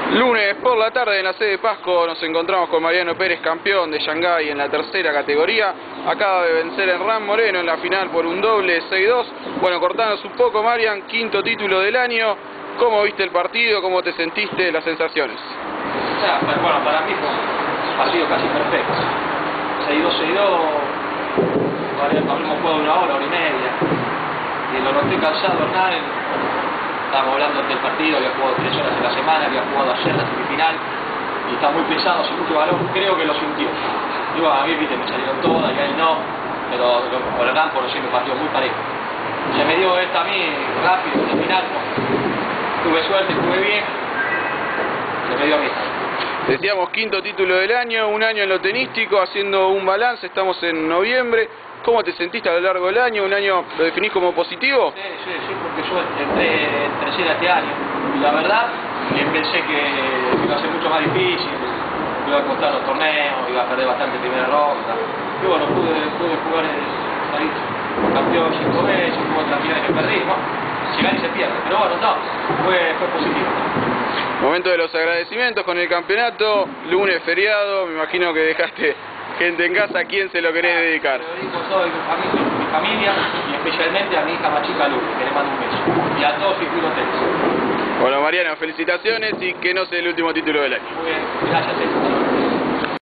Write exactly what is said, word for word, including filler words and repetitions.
Lunes por la tarde en la sede de Pasco nos encontramos con Mariano Pérez, campeón de Shanghái en la tercera categoría. Acaba de vencer a Hernán Moreno en la final por un doble seis dos. Bueno, cortanos un poco, Marian, quinto título del año. ¿Cómo viste el partido? ¿Cómo te sentiste? Las sensaciones. Ya, bueno, para mí fue un partido casi perfecto. seis dos, seis dos, habremos jugado una hora, hora y media. Y lo noté cansado, Hernán. Estábamos hablando del partido, había jugado tres horas en la semana, había jugado ayer la semifinal y está muy pesado, sin mucho balón, creo que lo sintió. Digo, a mí viste, me salieron todas y a él no, pero por el campo no sé, me partió muy parejo. Se me dio esta a mí rápido en la final, tuve suerte, jugué bien, se me dio a mí. Decíamos quinto título del año, un año en lo tenístico, haciendo un balance, estamos en noviembre. ¿Cómo te sentiste a lo largo del año? ¿Un año lo definís como positivo? Sí, sí, sí, porque yo entré en tercera este año y la verdad pensé que iba a ser mucho más difícil, iba a costar los torneos, iba a perder bastante primera ronda. Y bueno, pude, pude jugar, salir campeón cinco veces, hubo otras finales que perdí, ¿no? Si gana y se pierde, pero bueno, no, fue, fue positivo. Momento de los agradecimientos con el campeonato, lunes feriado, me imagino que dejaste gente en casa. ¿A quién se lo querés dedicar? Se lo dedico a toda mi familia y especialmente a mi hija más chica, Luke, que le mando un beso. Y a todos circuitos tenis. Bueno, Mariano, felicitaciones y que no sea el último título del año. Muy bien, gracias.